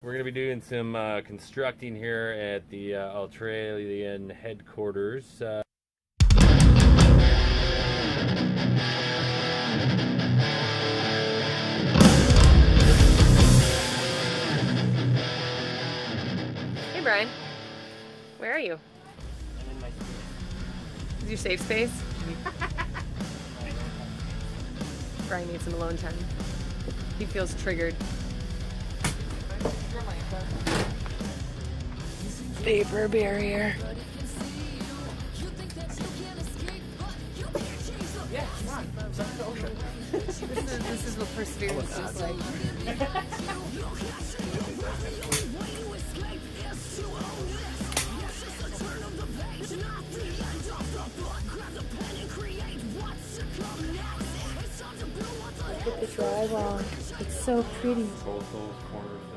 We're going to be doing some constructing here at the Ultrean headquarters. Hey Brian, where are you? I'm in my space. Is your safe space? Brian needs some alone time. He feels triggered. Vapor barrier. Yeah, come on. Suck the ocean. This is what perseverance is like. Look at the drywall. It's so pretty. Both those corners